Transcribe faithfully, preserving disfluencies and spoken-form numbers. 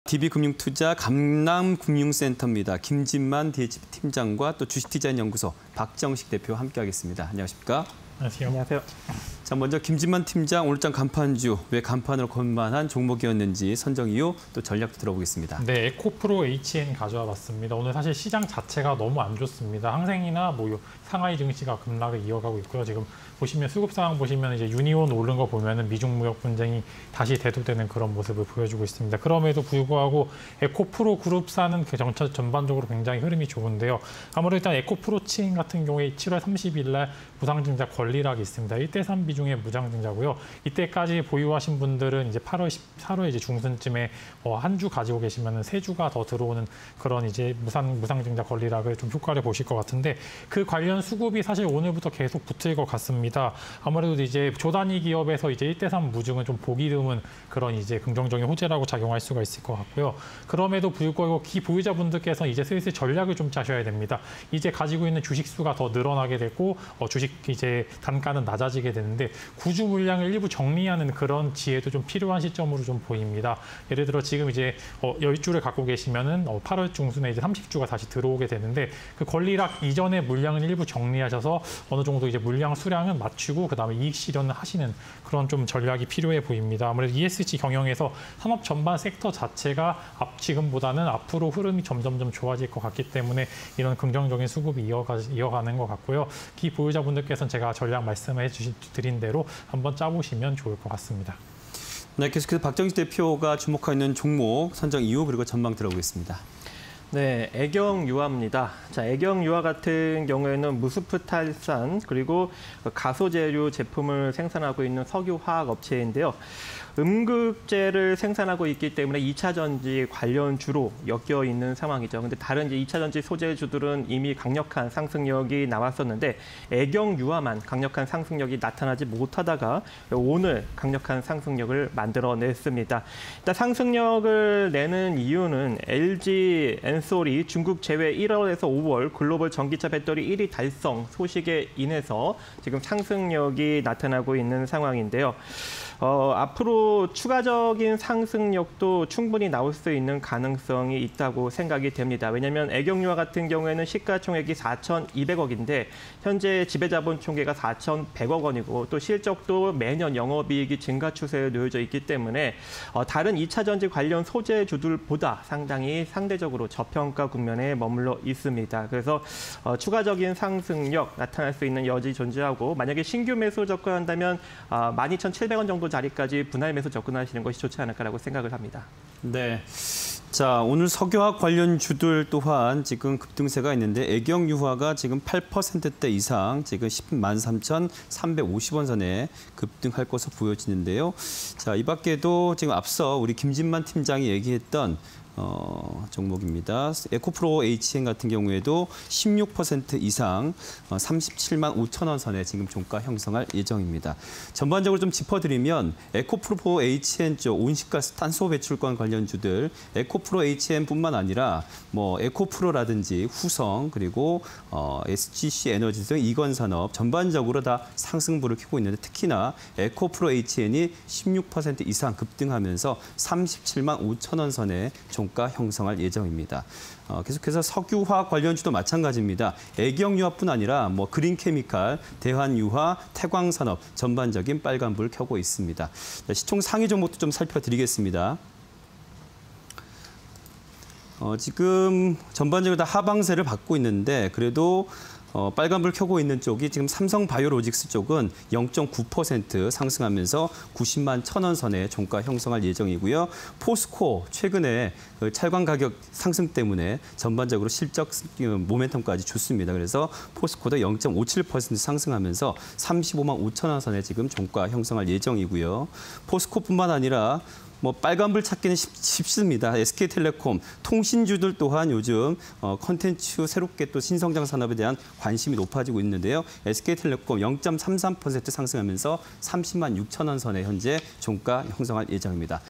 디비금융투자 강남금융센터입니다. 김진만 디에이치피 팀장과 또 주식디자인연구소 박정식 대표와 함께하겠습니다. 안녕하십니까? 안녕하세요. 안녕하세요. 자, 먼저 김진만 팀장 오늘장 간판주, 왜 간판으로 건만한 종목이었는지 선정 이유 또 전략도 들어보겠습니다. 네, 에코프로 에이치엔 가져와 봤습니다. 오늘 사실 시장 자체가 너무 안 좋습니다. 항생이나 뭐 상하이 증시가 급락을 이어가고 있고요. 지금 보시면 수급 상황 보시면 이제 유니온 오른 거 보면은 미중 무역 분쟁이 다시 대두되는 그런 모습을 보여주고 있습니다. 그럼에도 불구하고 에코프로 그룹사는 그 정책 전반적으로 굉장히 흐름이 좋은데요. 아무래도 일단 에코프로 체인 같은 경우에 칠월 삼십일 날 무상증자 권리락이 있습니다. 일 대 삼 비중의 무상증자고요. 이때까지 보유하신 분들은 이제 팔월 십사월 이제 중순쯤에 어, 한 주 가지고 계시면은 세 주가 더 들어오는 그런 이제 무상 무상증자 권리락을 좀 효과를 보실 것 같은데 그 관련 수급이 사실 오늘부터 계속 붙을 것 같습니다. 아무래도 이제 조단위 기업에서 이제 일 대 삼 무증은 좀 보기 드문 그런 이제 긍정적인 호재라고 작용할 수가 있을 것 같고요. 그럼에도 불구하고 기 보유자분들께서 이제 슬슬 전략을 좀 짜셔야 됩니다. 이제 가지고 있는 주식 수가 더 늘어나게 되고 어, 주식 이제 단가는 낮아지게 되는데 구주 물량을 일부 정리하는 그런 지혜도 좀 필요한 시점으로 좀 보입니다. 예를 들어 지금 이제 어, 십 주를 갖고 계시면은 어, 팔월 중순에 이제 삼십 주가 다시 들어오게 되는데 그 권리락 이전의 물량을 일부 정리하셔서 어느 정도 이제 물량 수량은 맞추고 그다음에 이익 실현을 하시는 그런 좀 전략이 필요해 보입니다. 아무래도 이에스지 경영에서 산업 전반 섹터 자체가 앞 지금보다는 앞으로 흐름이 점점점 좋아질 것 같기 때문에 이런 긍정적인 수급이 이어가, 이어가는 것 같고요. 기 보유자분들께서는 제가 전략 말씀해 주신 드린 대로 한번 짜보시면 좋을 것 같습니다. 네, 계속해서 박정식 대표가 주목하고 있는 종목 선정 이유 그리고 전망 들어보겠습니다. 네, 애경유화입니다. 자, 애경유화 같은 경우에는 무스프탈산 그리고 가소재료 제품을 생산하고 있는 석유화학 업체인데요. 음극재를 생산하고 있기 때문에 이 차 전지 관련주로 엮여 있는 상황이죠. 근데 다른 이제 이 차 전지 소재주들은 이미 강력한 상승력이 나왔었는데 애경유화만 강력한 상승력이 나타나지 못하다가 오늘 강력한 상승력을 만들어냈습니다. 일단 상승력을 내는 이유는 엘지 엔솔이 중국 제외 일월에서 오월 글로벌 전기차 배터리 일 위 달성 소식에 인해서 지금 상승력이 나타나고 있는 상황인데요. 어, 앞으로 추가적인 상승력도 충분히 나올 수 있는 가능성이 있다고 생각이 됩니다. 왜냐하면 애경유화 같은 경우에는 시가총액이 사천이백억인데 현재 지배자본 총계가 사천백억 원이고 또 실적도 매년 영업이익이 증가 추세에 놓여져 있기 때문에 어, 다른 이 차 전지 관련 소재주들보다 상당히 상대적으로 저평가 국면에 머물러 있습니다. 그래서 어, 추가적인 상승력 나타날 수 있는 여지 존재하고 만약에 신규 매수 접근한다면 어, 만 이천칠백 원 정도 자리까지 분할 매수 접근하시는 것이 좋지 않을까라고 생각을 합니다. 네. 자, 오늘 석유화학 관련 주들 또한 지금 급등세가 있는데 애경유화가 지금 팔 퍼센트대 이상 지금 십만 삼천삼백오십 원 선에 급등할 것으로 보여지는데요. 자, 이 밖에도 지금 앞서 우리 김진만 팀장이 얘기했던 어, 종목입니다. 에코프로 에이치엔 같은 경우에도 십육 퍼센트 이상 어, 삼십칠만 오천 원 선에 지금 종가 형성할 예정입니다. 전반적으로 좀 짚어드리면 에코프로 에이치엔 쪽 온실가스 탄소 배출권 관련주들 에코프로 에이치엔뿐만 아니라 뭐 에코프로라든지 후성 그리고 어, 에스지씨 에너지 등 이건산업 전반적으로 다 상승부를 켜고 있는데 특히나 에코프로 에이치엔이 십육 퍼센트 이상 급등하면서 삼십칠만 오천 원 선에 종가 형성할 예정입니다. 어, 계속해서 석유화학 관련주도 마찬가지입니다. 애경유화뿐 아니라 뭐 그린케미칼, 대환유화, 태광산업 전반적인 빨간불을 켜고 있습니다. 자, 시총 상위 종목도 좀 살펴드리겠습니다. 어, 지금 전반적으로 다 하방세를 받고 있는데 그래도 어, 빨간불 켜고 있는 쪽이 지금 삼성바이오로직스 쪽은 영 점 구 퍼센트 상승하면서 구십만 천 원 선에 종가 형성할 예정이고요. 포스코 최근에 그 찰광 가격 상승 때문에 전반적으로 실적 모멘텀까지 좋습니다. 그래서 포스코도 영 점 오칠 퍼센트 상승하면서 삼십오만 오천 원 선에 지금 종가 형성할 예정이고요. 포스코뿐만 아니라 뭐 빨간불 찾기는 쉽, 쉽습니다. 에스케이텔레콤, 통신주들 또한 요즘 어, 컨텐츠 새롭게 또 신성장 산업에 대한 관심이 높아지고 있는데요. 에스케이텔레콤 영 점 삼삼 퍼센트 상승하면서 삼십만 육천 원 선에 현재 종가 형성할 예정입니다.